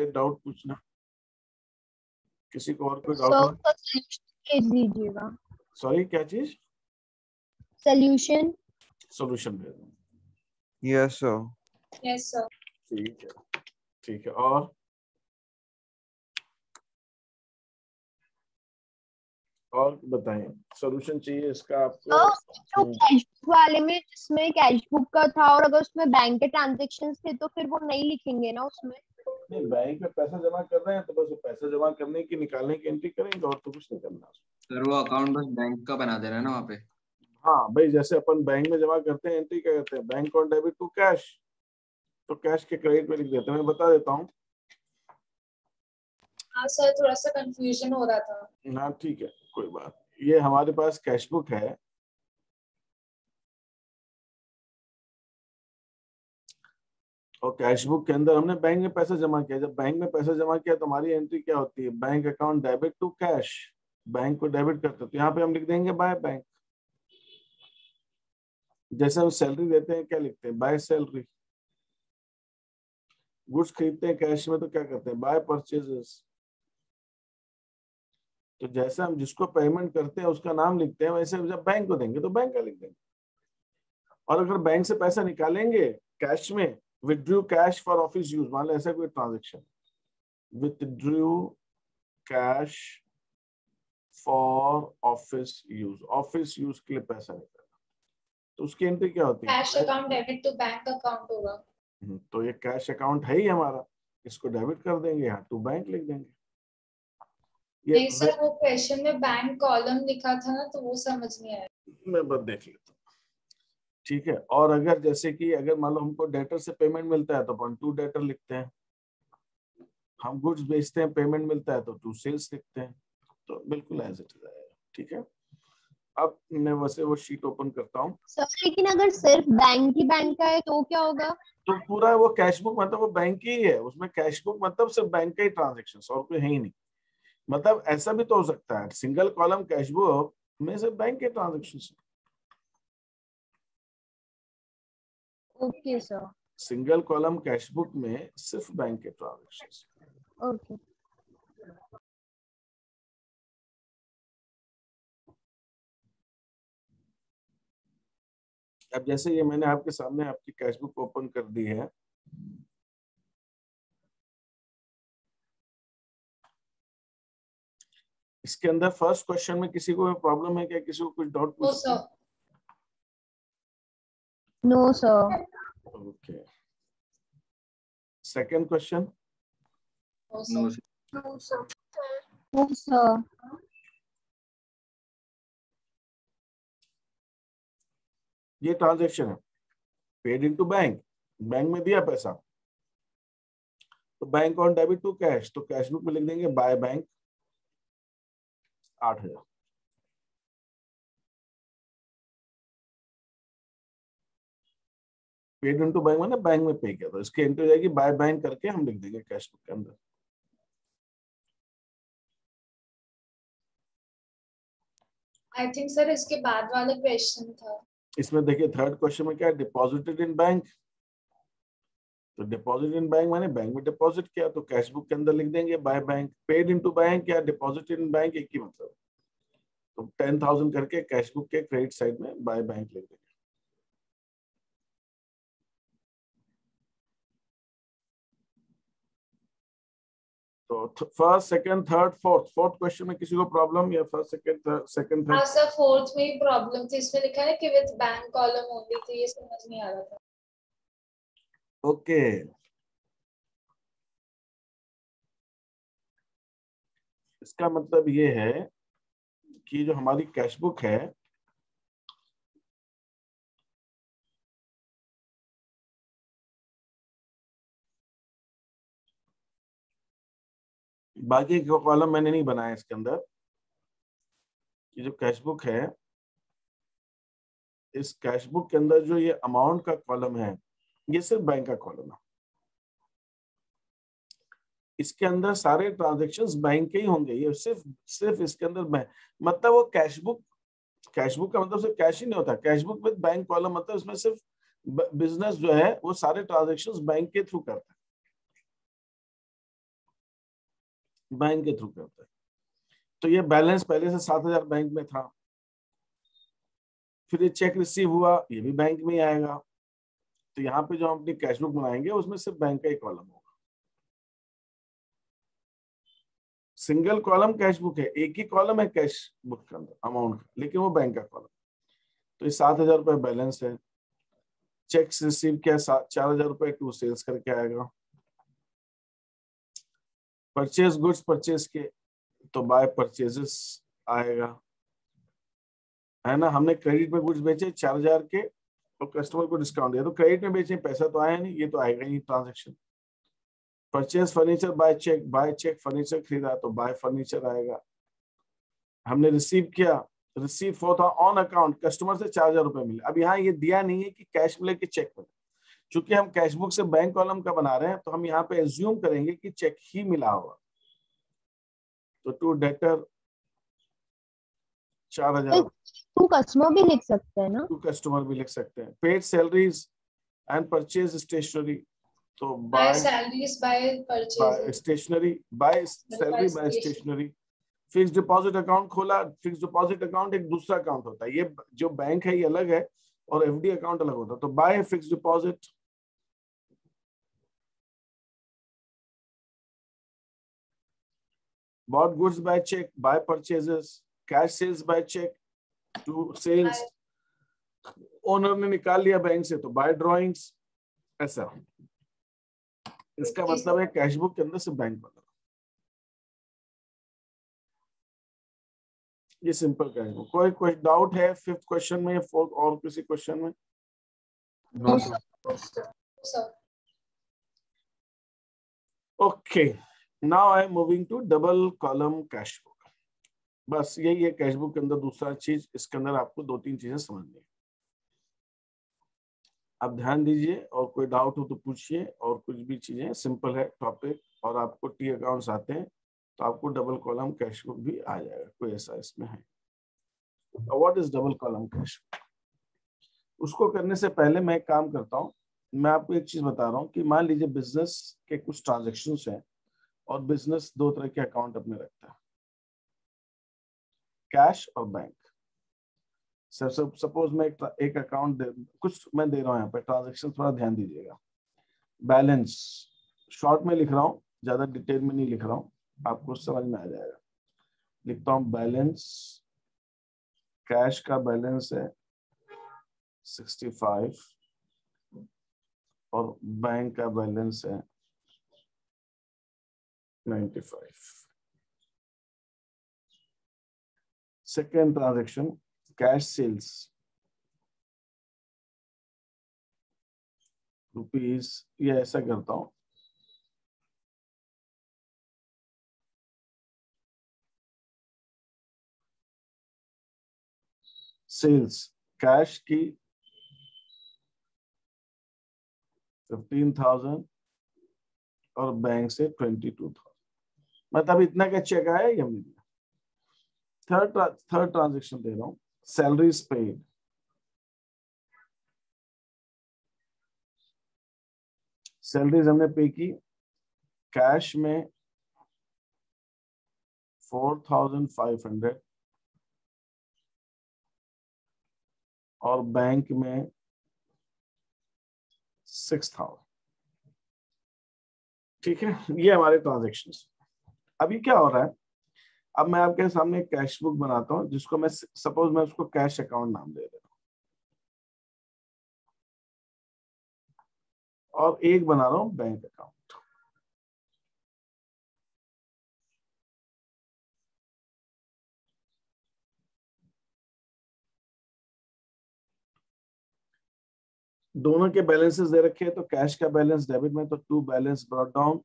Doubt पूछना, किसी को और कोई डाउट सर है? उसका सॉल्यूशन भेज दीजिएगा। सॉरी क्या चीज? सॉल्यूशन। सॉल्यूशन भेज दूँ। Yes sir. Yes sir. ठीक है, ठीक है। और बताएं, सॉल्यूशन चाहिए इसका आपको? तो कैश बुक वाले में जिसमें कैश बुक का था और अगर उसमें बैंक के ट्रांजेक्शन थे तो फिर वो नहीं लिखेंगे ना उसमें? नहीं, बैंक में पैसा जमा कर रहे हैं तो बस पैसा जमा करने की निकालने की एंट्री करेंगे और तो कुछ नहीं करना। सर वो अकाउंट बस बैंक का बना देना है ना वहाँ पे। हाँ भाई, जैसे अपन बैंक में जमा करते हैं एंट्री क्या करते हैं, bank on debit to cash, तो कैश के क्रेडिट में लिख देते हैं। मैं बता देता हूँ। हाँ सर, थोड़ा सा कंफ्यूजन हो रहा था। हाँ ठीक है, कोई बात। ये हमारे पास कैश बुक है, और कैश बुक के अंदर हमने बैंक में पैसा जमा किया। जब बैंक में पैसा जमा किया तो हमारी एंट्री क्या होती है, bank account debit to cash, bank को डेबिट करते तो यहाँ पे हम लिख देंगे बाय बैंक। जैसे हम सैलरी देते हैं क्या लिखते हैं, बाय सैलरी। गुड्स खरीदते हैं कैश में तो क्या करते हैं, बाय परचेजेस। तो जैसे हम जिसको पेमेंट करते हैं उसका नाम लिखते हैं, वैसे जब बैंक को देंगे तो बैंक का लिख देंगे। और अगर बैंक से पैसा निकालेंगे कैश में, withdrew cash for office use, मान लो ऐसा कोई transaction, withdrew cash for office use के लिए पैसा निकाला, तो उसकी एंट्री क्या होती है, cash account debit to bank account होगा। तो ये कैश अकाउंट है ही हमारा, इसको डेबिट कर देंगे, यहाँ टू बैंक लिख देंगे। नहीं सर, वो क्वेश्चन में बैंक कॉलम लिखा था ना, तो वो समझ नहीं आया। मैं बस देख लेता हूँ। ठीक है, और अगर जैसे कि अगर मान लो हमको डेटर से पेमेंट मिलता है तो अपन टू डेटर लिखते हैं, हम गुड्स बेचते हैं पेमेंट मिलता है तो टू सेल्स लिखते हैं, तो बिल्कुल एज इट इज आएगा। ठीक है, अब मैं वैसे वो शीट ओपन करता हूँ। सर लेकिन अगर सिर्फ बैंक का है तो क्या होगा? तो पूरा वो कैश बुक मतलब वो बैंक ही है, उसमें कैश बुक मतलब सिर्फ बैंक का ही ट्रांजेक्शन और कोई है ही नहीं। मतलब ऐसा भी तो हो सकता है सिंगल कॉलम कैश बुक में सिर्फ बैंक के transaction. Okay sir. Single column cash book में सिर्फ बैंक के ट्रांजेक्शन। ओके। अब जैसे ये मैंने आपके सामने आपकी कैश बुक ओपन कर दी है, इसके अंदर फर्स्ट क्वेश्चन में किसी को प्रॉब्लम है क्या, किसी को कुछ डाउट पूछना है? No sir. Okay, second question. No sir. ये ट्रांजैक्शन है, पेड इनटू बैंक, बैंक में दिया पैसा तो bank on debit to cash, तो कैश बुक में लिख देंगे by bank 8,000। Paid into bank मैंने बैंक में पे किया, तो इसकी एंट्री हो जाएगी बाय बैंक करके हम लिख देंगे कैश बुक के अंदर। आई थिंक सर इसके बाद वाला क्वेश्चन था। इसमें देखिए थर्ड क्वेश्चन में क्या है, डिपॉजिटेड इन बैंक, तो डिपॉजिट इन बैंक माने बैंक में डिपॉजिट किया, तो कैश बुक के अंदर लिख देंगे by bank. Paid into bank या डिपॉजिट इन बैंक एक ही मतलब, तो 10,000 करके कैश बुक के क्रेडिट साइड में बाय बैंक लिख देंगे। तो first second third fourth question में किसी को प्रॉब्लम, या फर्स्ट सेकंड हाँ थर्ड? सर, फोर्थ में ही प्रॉब्लम थी। इसमें लिखा है कि विद बैंक कॉलम ओनली, तो ये समझ नहीं आ रहा था। ओके, इसका मतलब ये है कि जो हमारी कैश बुक है बाकी का कॉलम मैंने नहीं बनाया इसके अंदर, कि जो कैश बुक है इस कैश बुक के अंदर जो ये अमाउंट का कॉलम है ये सिर्फ बैंक का कॉलम है, इसके अंदर सारे ट्रांजैक्शंस बैंक के ही होंगे, ये सिर्फ इसके अंदर बैंक मतलब वो कैश बुक का मतलब सिर्फ कैश ही नहीं होता, cash book with bank column मतलब इसमें सिर्फ बिजनेस जो है वो सारे ट्रांजैक्शंस बैंक के थ्रू करता है। बैंक के थ्रू करते हैं। तो ये बैलेंस पहले से 7,000 बैंक में था, फिर ये चेक रिसीव हुआ, ये भी बैंक में ही आएगा। तो यहाँ पे जो हम अपनी कैश बुक बनाएंगे उसमें सिर्फ बैंक का ही कॉलम होगा, सिंगल कॉलम कैश बुक है, एक ही कॉलम है कैश बुक के अंदर अमाउंट का, लेकिन वो बैंक का कॉलम। तो ये 7,000 रुपए बैलेंस है, चेक्स रिसीव किया 4,000 रुपए टू सेल्स करके आएगा। परचेज गुड्स परचेज के तो बाय परचेजेस आएगा, है ना। हमने क्रेडिट में गुड्स बेचे 4,000 के और कस्टमर को डिस्काउंट दिया, तो क्रेडिट में बेचे, पैसा तो आया नहीं, ये तो आएगा ही transaction. Purchase furniture by cheque furniture खरीदा तो बाय फर्नीचर आएगा। हमने रिसीव किया, रिसीव फॉर था ऑन अकाउंट, कस्टमर से 4,000 रुपए मिले। अब यहाँ ये दिया नहीं है कि कैश मिले कि चेक मिले, चूंकि हम कैश बुक से बैंक कॉलम का बना रहे हैं तो हम यहाँ पे एज्यूम करेंगे कि चेक ही मिला होगा। तो टू डेटर 4,000, टू कस्टमर भी लिख सकते हैं ना, टू कस्टमर भी लिख सकते हैं। Paid salaries and purchase stationery तो by salaries by purchase, stationery by salary by stationery. Fix deposit account खोला, फिक्स डिपॉजिट अकाउंट एक दूसरा अकाउंट होता है, ये जो बैंक है ये अलग है और एफडी अकाउंट अलग होता है। तो by fix deposit, bought goods by check, buy purchases, cash sales by check, to sales, owner ने निकाल लिया बैंक से तो बाय ड्रॉइंग्स, ऐसा। इसका मतलब है कैश बुक के अंदर से बैंक बना, ये सिंपल कैश बुक। कोई डाउट है फिफ्थ क्वेश्चन में, फोर्थ और किसी क्वेश्चन में? Okay, now I am moving to double column cash book. बस यही है कैश बुक के अंदर दूसरा चीज, इसके अंदर आपको 2-3 चीजें समझनी है। आप ध्यान दीजिए और कोई डाउट हो तो पूछिए, और कुछ भी चीजें सिंपल है टॉपिक, और आपको टी अकाउंट्स आते हैं तो आपको डबल कॉलम कैश बुक भी आ जाएगा, कोई ऐसा इसमें है। What is double column cash book? उसको करने से पहले मैं एक काम करता हूँ, मैं आपको एक चीज बता रहा हूँ कि मान लीजिए बिजनेस के कुछ ट्रांजेक्शन्स हैं और बिजनेस 2 तरह के अकाउंट अपने रखता है, कैश और बैंक। सपोज मैं एक अकाउंट कुछ मैं दे रहा हूँ, यहाँ पे ट्रांजेक्शन थोड़ा ध्यान दीजिएगा। बैलेंस शॉर्ट में लिख रहा हूँ, ज्यादा डिटेल में नहीं लिख रहा हूँ, आपको समझ में आ जाएगा। लिखता हूँ बैलेंस, कैश का बैलेंस है 65 और बैंक का बैलेंस है 95। Second transaction cash sales rupees, ये ऐसा करता हूं, सेल्स कैश की 15,000 और बैंक से 22,000, मतलब इतना का चेक आया या नहीं। थर्ड ट्रांजेक्शन दे रहा हूं, सैलरीज पेड, सैलरीज हमने पे की, कैश में 4,500 और बैंक में 6,000। ठीक है, ये हमारे ट्रांजेक्शन्स। अभी क्या हो रहा है, अब मैं आपके सामने कैश बुक बनाता हूं जिसको मैं सपोज मैं उसको कैश अकाउंट नाम दे रहा हूं, और एक बना रहा हूं बैंक अकाउंट। दोनों के बैलेंसेस दे रखे हैं, तो कैश का बैलेंस डेबिट में, तो to balance brought down.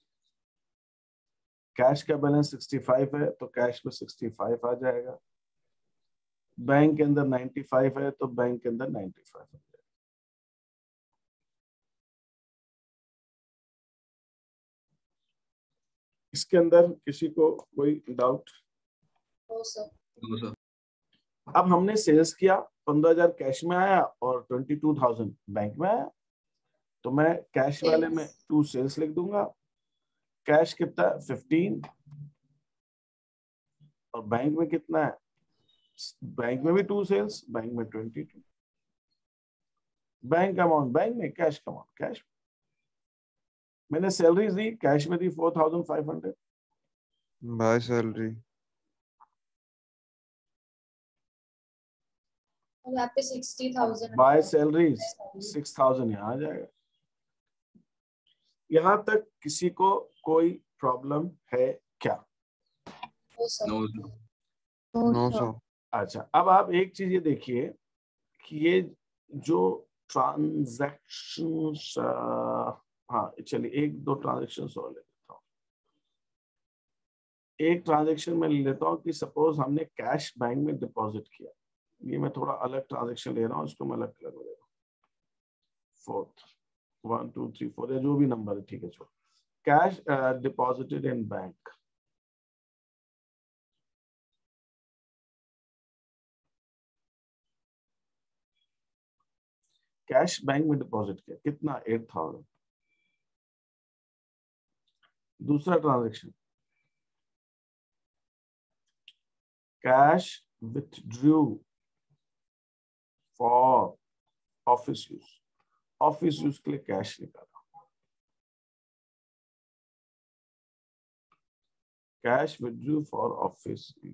Cash का बैलेंस 65 है तो कैश में 65 आ जाएगा, बैंक के अंदर 95 है तो बैंक के अंदर 95 आ जाएगा। इसके अंदर किसी को कोई डाउट? अब हमने सेल्स किया, 15,000 कैश में आया और 22,000 बैंक में आया, तो मैं कैश वाले में टू सेल्स लिख दूंगा, कैश कितना है 15 और बैंक में कितना है, बैंक में भी 2 सेल्स, बैंक में 22। बैंक अमाउंट बैंक में, कैश अमाउंट कैश। मैंने सैलरी दी, कैश में दी 4500, बाय सैलरी। और यहाँ पे 60,000 बाय सैलरी 6000 यहाँ आ जाएगा। यहां तक किसी को कोई प्रॉब्लम है क्या? No sir. No sir. अच्छा, अब आप एक चीज ये देखिए कि ये जो ट्रांजैक्शन, हाँ चलिए एक दो ट्रांजैक्शन और ले लेता हूँ। एक ट्रांजैक्शन में ले लेता हूँ कि सपोज हमने कैश बैंक में डिपॉजिट किया, ये मैं थोड़ा अलग ट्रांजैक्शन ले रहा हूँ, इसको मैं अलग कलर में ले रहा हूँ। 4th 1 2 3 4 या जो भी नंबर है, ठीक है छोड़। Cash deposited in bank, cash bank में डिपॉजिट किया कितना 8000। दूसरा transaction, cash withdrew for office use, office use के लिए कैश निकाला, cash withdrew for office use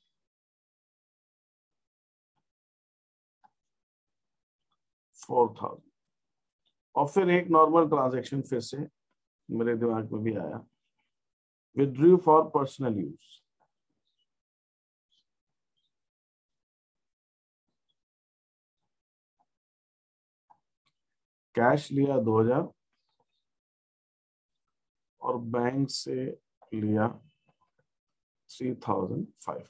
4000। और फिर एक नॉर्मल ट्रांजैक्शन फिर से मेरे दिमाग में भी आया, withdrew for personal use, cash लिया 2000 और बैंक से लिया 3500।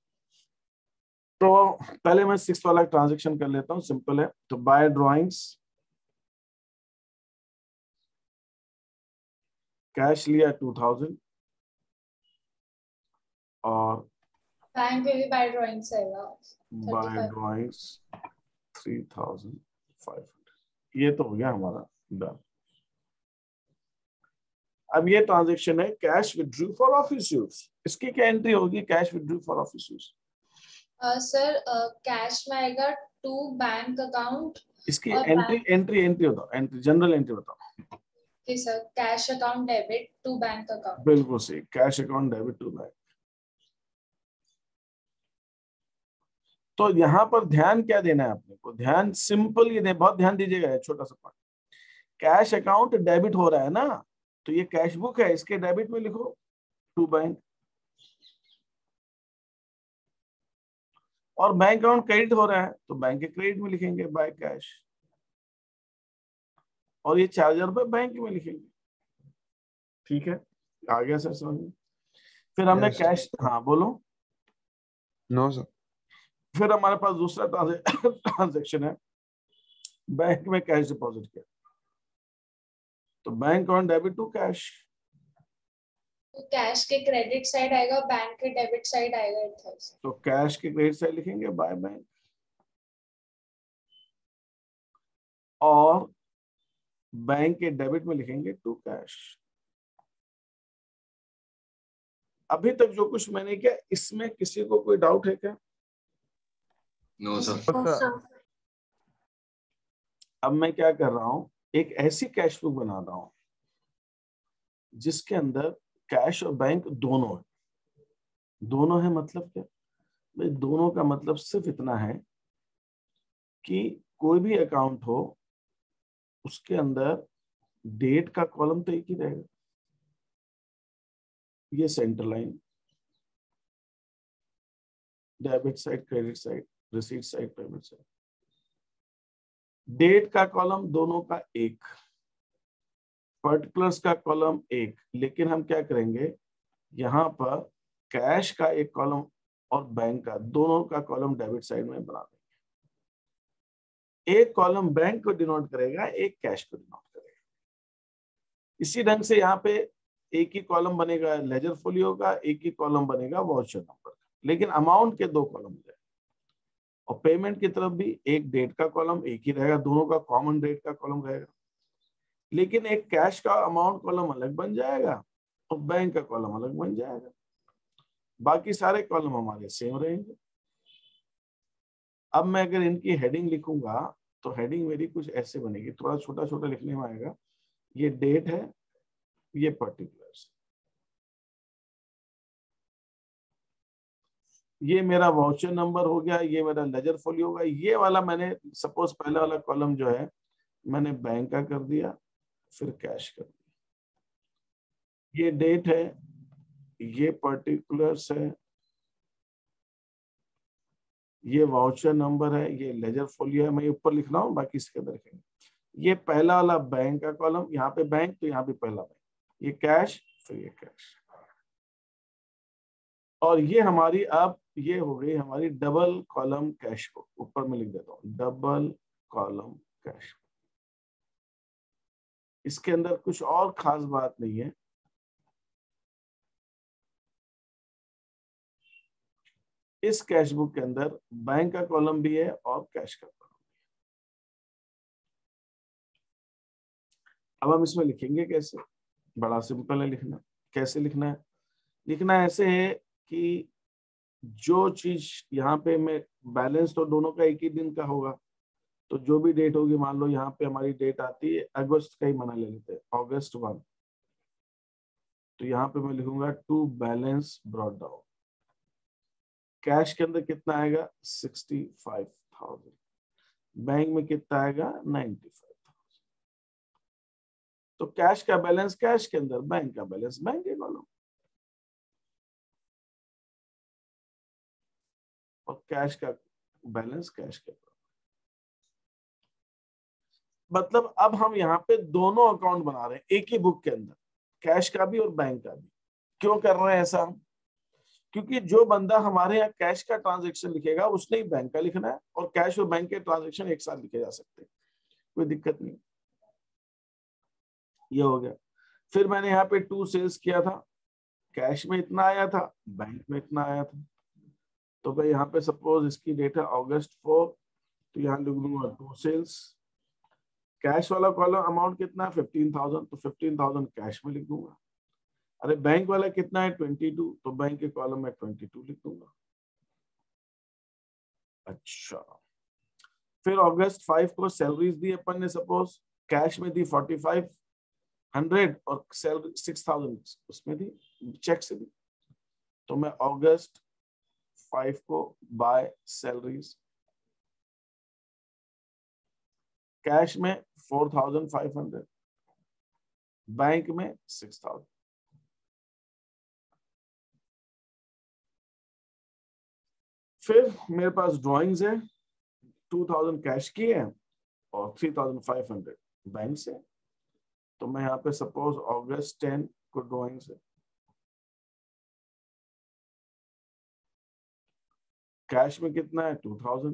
तो पहले मैं 6 वाला ट्रांजैक्शन कर लेता हूं, सिंपल है। तो बाय ड्राइंग्स, कैश लिया 2000 और बैंक में भी बाय ड्राइंग्स आएगा। बाय 35। ड्राइंग्स 3500। ये तो हो गया हमारा डन। अब ये ट्रांजैक्शन है cash withdrew for office use, इसकी क्या एंट्री होगी? Cash withdrew for office use sir cash में आएगा टू बैंक अकाउंट। इसकी और एंट्री बताओ, एंट्री जनरल एंट्री बताओ। Okay sir, cash account debit to bank account. बिल्कुल सही, cash account debit to bank. तो यहाँ पर ध्यान क्या देना है आपने को? ध्यान सिंपल ये बहुत ध्यान दीजिएगा, छोटा सा पॉइंट। कैश अकाउंट डेबिट हो रहा है ना, तो ये कैश बुक है, इसके डेबिट में लिखो टू बैंक। और बैंक अकाउंट क्रेडिट हो रहा है तो बैंक के क्रेडिट में लिखेंगे बाय कैश, और ये 4000 रुपए बैंक में लिखेंगे। ठीक है, आ गया सर समझ में? फिर हमने Yes, कैश, हाँ बोलो। No sir. फिर हमारे पास दूसरा ट्रांजेक्शन है, बैंक में कैश डिपॉजिट किया, तो bank account debit to cash. तो कैश के क्रेडिट साइड आएगा, बैंक के डेबिट साइड आएगा 8000। तो कैश के क्रेडिट साइड लिखेंगे बाय बैंक, और बैंक के डेबिट में लिखेंगे टू कैश। अभी तक जो कुछ मैंने किया, इसमें किसी को कोई डाउट है क्या? No sir. अब मैं क्या कर रहा हूं, एक ऐसी कैश बुक बना रहा हूं जिसके अंदर कैश और बैंक दोनों है। दोनों है मतलब क्या भाई? दोनों का मतलब सिर्फ इतना है कि कोई भी अकाउंट हो, उसके अंदर डेट का कॉलम तो एक ही रहेगा, ये center line, debit side credit side, receipt side payment side. Date का कॉलम दोनों का एक, पर्टिकुलर्स का कॉलम एक, लेकिन हम क्या करेंगे, यहां पर कैश का एक कॉलम और बैंक का, दोनों का कॉलम डेबिट साइड में बना देंगे। एक कॉलम बैंक को डिनोट करेगा, एक कैश को डिनोट करेगा। इसी ढंग से यहाँ पे एक ही कॉलम बनेगा लेजर फोलियो का, एक ही कॉलम बनेगा वाउचर नंबर का, लेकिन अमाउंट के दो कॉलम हो जाएगा। और पेमेंट की तरफ भी एक डेट का कॉलम एक ही रहेगा, दोनों का कॉमन डेट का कॉलम रहेगा, लेकिन एक कैश का अमाउंट कॉलम अलग बन जाएगा और बैंक का कॉलम अलग बन जाएगा, बाकी सारे कॉलम हमारे सेम रहेंगे। अब मैं अगर इनकी हेडिंग लिखूंगा तो हेडिंग मेरी कुछ ऐसे बनेगी, थोड़ा छोटा छोटा लिखने में आएगा। ये डेट है, ये पर्टिकुलर्स, ये मेरा वाउचर नंबर हो गया, ये मेरा लेजर फोलियो होगा। ये वाला मैंने सपोज पहला वाला कॉलम जो है मैंने बैंक का कर दिया, फिर कैश कर दिया। ये डेट है, ये पर्टिकुलर्स है, ये वाउचर नंबर है, ये लेजर फोलियो है। मैं ऊपर लिख रहा हूँ, बाकी इसके अंदर लिखेंगे। ये पहला वाला बैंक का कॉलम, यहाँ पे बैंक तो यहाँ पे पहला बैंक, ये कैश, फिर ये कैश। और ये हमारी अब ये हो गई हमारी डबल कॉलम कैश बुक। ऊपर में लिख देता हूँ डबल कॉलम कैश। इसके अंदर कुछ और खास बात नहीं है। इस कैश बुक के अंदर बैंक का कॉलम भी है और कैश का कॉलम। अब हम इसमें लिखेंगे कैसे? बड़ा सिंपल है लिखना। कैसे लिखना है? लिखना ऐसे है कि जो चीज यहाँ पे मैं बैलेंस तो दोनों का एक ही दिन का होगा, तो जो भी डेट होगी, मान लो यहाँ पे हमारी डेट आती है अगस्त का ही मना ले लेते हैं, अगस्त 1, तो यहाँ पे मैं लिखूंगा to balance brought down. Cash के अंदर कितना आएगा? 65,000। बैंक में कितना आएगा? 95,000। तो कैश का बैलेंस कैश के अंदर, बैंक का बैलेंस बैंक के कॉलम, और कैश का बैलेंस कैश के कॉलम। मतलब अब हम यहाँ पे दोनों अकाउंट बना रहे हैं एक ही बुक के अंदर, कैश का भी और बैंक का भी। क्यों कर रहे हैं ऐसा? क्योंकि जो बंदा हमारे यहाँ कैश का ट्रांजैक्शन लिखेगा उसने ही बैंक का लिखना है, और कैश और बैंक के ट्रांजैक्शन एक साथ लिखे जा सकते हैं, कोई दिक्कत नहीं। ये हो गया। फिर मैंने यहाँ पे टू सेल्स किया था, कैश में इतना आया था, बैंक में इतना आया था। तो भाई यहाँ पे सपोज इसकी डेट है अगस्त 4, तो यहाँ लिख दूंगा टू सेल्स। कैश वाला कॉलम अमाउंट कितना है? 15,000, तो 15,000 कैश में लिख दूंगा। अरे बैंक वाला कितना है? 22, तो बैंक के कॉलम में 22 लिख दूंगा। अच्छा, फिर अगस्त 5 को सैलरीज दी अपन ने, सपोज कैश में दी 4,500 और सैलरी 6,000 उसमें दी, चेक से दी। तो मैं अगस्त 5 को बाय सैलरीज, कैश में 4,500, बैंक में 6,000। फिर मेरे पास ड्राइंग्स है, 2,000 कैश की है और 3,500 बैंक से। तो मैं यहाँ पे सपोज अगस्त 10 को ड्राइंग्स है, कैश में कितना है? 2,000,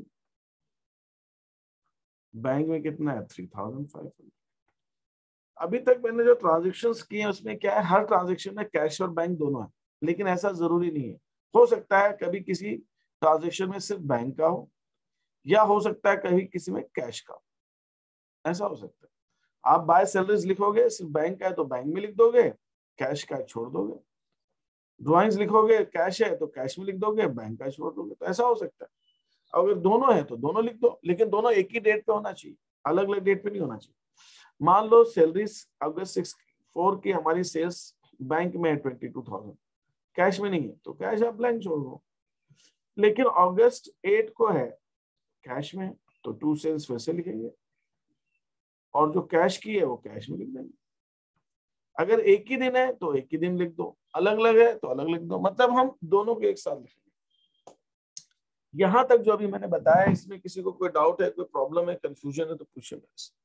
बैंक में कितना है? 3,500। अभी तक मैंने जो ट्रांजेक्शन्स किए हैं उसमें क्या है, हर ट्रांजेक्शन में कैश और बैंक दोनों है, लेकिन ऐसा जरूरी नहीं है। हो सकता है कभी किसी ट्रांजेक्शन में सिर्फ बैंक का हो, या हो सकता है कभी किसी में कैश का हो, ऐसा हो सकता है। आप बाय सैलरीज लिखोगे, सिर्फ बैंक का है तो बैंक में लिख दोगे, कैश का छोड़ दोगे। ड्राइंग्स लिखोगे कैश है तो कैश में लिख दोगे, बैंक का छोड़ दोगे, तो ऐसा हो सकता है। अगर दोनों है तो दोनों लिख दो, लेकिन दोनों एक ही डेट पे होना चाहिए, अलग अलग डेट पे नहीं होना चाहिए। मान लो सैलरीज अगस्त 4 की हमारी सेल्स बैंक में है 22,000, कैश में नहीं है, तो कैश आप ब्लैंक छोड़ दो। लेकिन अगस्त 8 को है कैश में, तो टू सेल्स फिर से लिखेंगे, और जो कैश की है वो कैश में लिख देंगे। अगर एक ही दिन है तो एक ही दिन लिख दो, अलग अलग है तो अलग लिख दो, मतलब हम दोनों को एक साथ लिखेंगे। यहां तक जो अभी मैंने बताया, इसमें किसी को कोई डाउट है, कोई प्रॉब्लम है, कंफ्यूजन है तो पूछिए मेरे से,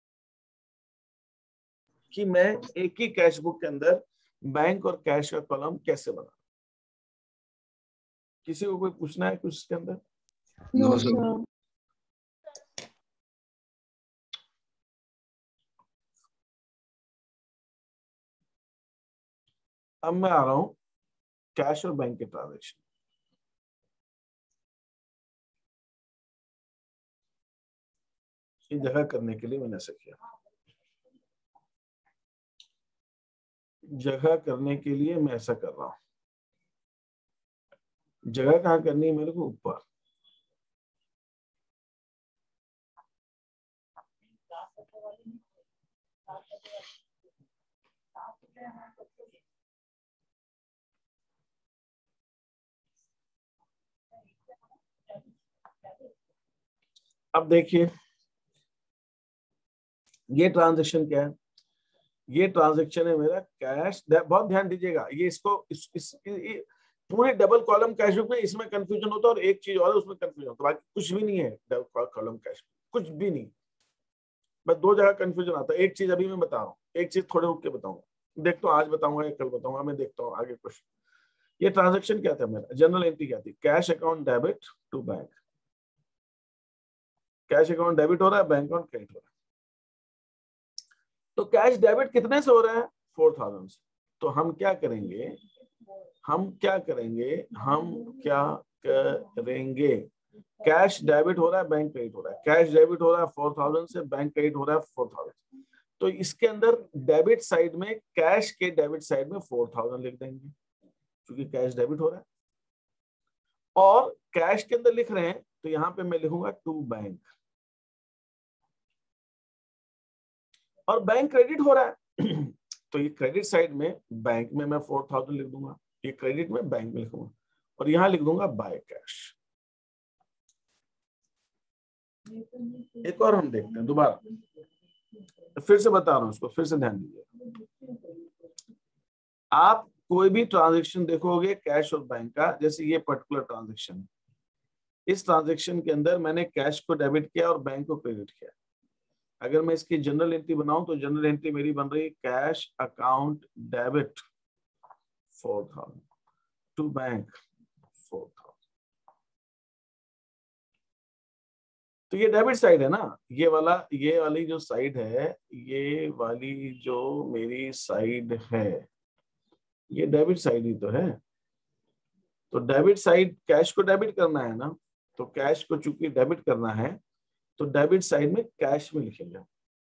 कि मैं एक ही कैश बुक के अंदर बैंक और कैश का कॉलम कैसे बना। किसी को कोई पूछना है कुछ इसके अंदर? No sir. अब मैं आ रहा हूं कैश और बैंक के ट्रांजेक्शन। ये जगह करने के लिए मैंने ऐसा किया। जगह करने के लिए मैं ऐसा कर रहा हूं। जगह कहाँ करनी है मेरे को? ऊपर। अब देखिए ये ट्रांजैक्शन क्या है? ये ट्रांजैक्शन है मेरा कैश। बहुत ध्यान दीजिएगा, ये इसको पूरे डबल कॉलम कैश बुक में इसमें कंफ्यूजन होता है और एक चीज और है उसमें कंफ्यूजन होता है, बाकी कुछ भी नहीं है डबल कॉलम कैश बुक, कुछ भी नहीं। बस दो जगह कंफ्यूजन आता है। एक चीज अभी मैं बता रहा हूँ, एक चीज थोड़े रुक के बताऊंगा, देखता हूँ आज बताऊंगा या कल बताऊंगा, मैं देखता हूँ आगे क्वेश्चन। ये ट्रांजेक्शन क्या था मेरा? जनरल एंट्री क्या थी? Cash account debit to bank. Cash account debit हो रहा है, बैंक अकाउंट क्रेडिट हो रहा है। तो कैश डेबिट कितने से हो रहा है? 4000 से। तो हम क्या करेंगे, कैश डेबिट हो रहा है, बैंक क्रेडिट हो रहा है। कैश डेबिट हो रहा है 4000 से, बैंक क्रेडिट हो रहा है 4000। तो इसके अंदर डेबिट साइड में, कैश के डेबिट साइड में 4000 लिख देंगे क्योंकि कैश डेबिट हो रहा है। और कैश के अंदर लिख रहे हैं तो यहां पे मैं लिखूंगा टू बैंक। और बैंक क्रेडिट हो रहा है तो ये क्रेडिट साइड में बैंक में मैं 4000 लिख दूंगा, ये क्रेडिट में बैंक में लिखूंगा और यहां लिख दूंगा बाय कैश। एक और हम देखते हैं दोबारा, फिर से बता रहा हूं इसको, फिर से ध्यान दीजिए। आप कोई भी ट्रांजैक्शन देखोगे कैश और बैंक का, जैसे ये पर्टिकुलर ट्रांजैक्शन, इस ट्रांजैक्शन के अंदर मैंने कैश को डेबिट किया और बैंक को क्रेडिट किया। अगर मैं इसकी जनरल एंट्री बनाऊं तो जनरल एंट्री मेरी बन रही है cash account debit 4000 to bank 4000। तो ये डेबिट साइड है ना, ये वाली जो साइड है, ये वाली जो मेरी साइड है, ये डेबिट साइड ही तो है। तो डेबिट साइड, कैश को डेबिट करना है ना, तो कैश को चूंकि डेबिट करना है तो डेबिट साइड में कैश में लिखेंगे।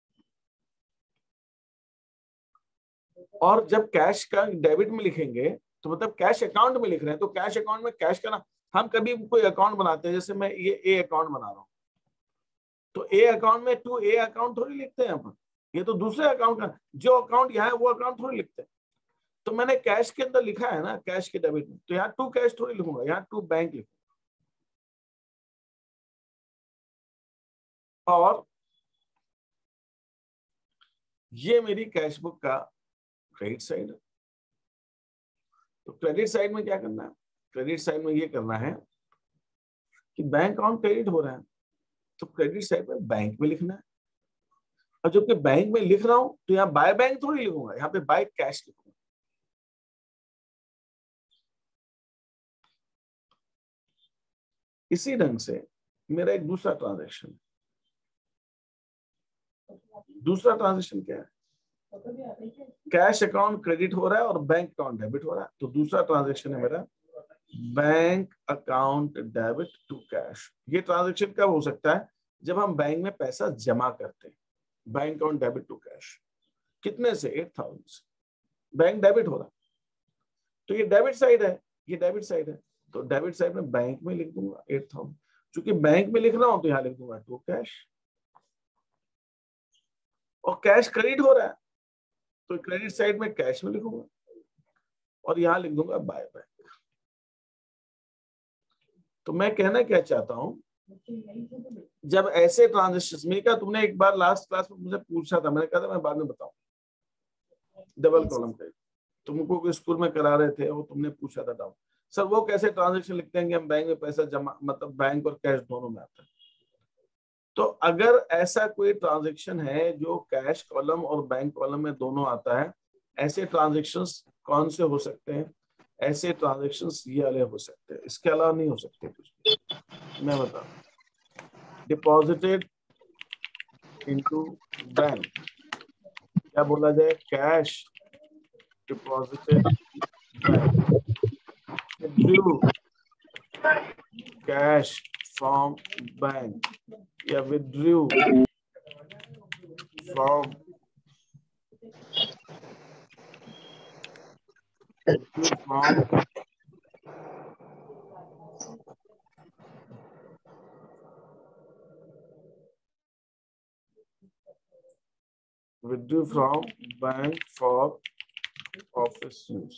और जब कैश का डेबिट में लिखेंगे तो मतलब कैश अकाउंट में लिख रहे हैं, तो कैश अकाउंट में कैश का ना, हम कभी कोई अकाउंट बनाते हैं, जैसे मैं ये ए अकाउंट बना रहा हूं, तो ए अकाउंट में टू ए अकाउंट थोड़ी लिखते हैं अपन, ये तो दूसरे अकाउंट का, जो अकाउंट यहाँ है वो अकाउंट थोड़ी लिखते हैं। तो मैंने कैश के अंदर लिखा है ना, कैश के डेबिट में, तो यहाँ टू कैश थोड़ी लिखूंगा, यहाँ टू बैंक लिखूंगा। और ये मेरी कैश बुक का क्रेडिट साइड है। तो क्रेडिट साइड में क्या करना है? क्रेडिट साइड में ये करना है कि बैंक अकाउंट क्रेडिट हो रहा है तो क्रेडिट साइड में बैंक में लिखना है। और जबकि बैंक में लिख रहा हूं तो यहाँ बाय बैंक थोड़ी लिखूंगा, यहाँ पे बाय कैश लिखूंगा। इसी ढंग से मेरा एक दूसरा ट्रांजैक्शन क्या है? कैश अकाउंट क्रेडिट हो रहा है और बैंक अकाउंट डेबिट हो रहा है। तो दूसरा ट्रांजैक्शन है मेरा bank account debit to cash. ये ट्रांजैक्शन कब हो सकता है? जब हम बैंक में पैसा जमा करते हैं। Bank account debit to cash कितने से? 8000 से। बैंक डेबिट हो रहा, तो ये डेबिट साइड है, ये डेबिट साइड है, तो डेबिट साइड में बैंक में लिख दूंगा 8000। चूंकि बैंक में लिख रहा हूं तो यहां लिख दूंगा टू कैश। और कैश क्रेडिट हो रहा है तो क्रेडिट साइड में कैश में लिखूंगा और यहां लिख दूंगा बाय बैंक। तो मैं कहना क्या चाहता हूं, जब ऐसे ट्रांजेक्शन में का, तुमने एक बार लास्ट क्लास में मुझे पूछा था, मैंने कहा था मैं बाद में बताऊं डबल कॉलम का, तुमको स्कूल में करा रहे थे, वो तुमने पूछा था डाउट, सर वो कैसे ट्रांजेक्शन लिखते हैं कि हम बैंक में पैसा जमा, मतलब बैंक और कैश दोनों में आता है। तो अगर ऐसा कोई ट्रांजैक्शन है जो कैश कॉलम और बैंक कॉलम में दोनों आता है, ऐसे ट्रांजैक्शंस कौन से हो सकते हैं? ऐसे ट्रांजैक्शंस ये वाले हो सकते हैं, इसके अलावा नहीं हो सकते कुछ। मैं बता रहा हूं, डिपॉजिटेड इनटू बैंक, क्या बोला जाए? Cash deposited bank, withdrew cash from bank या withdrew from withdrew from bank for office use.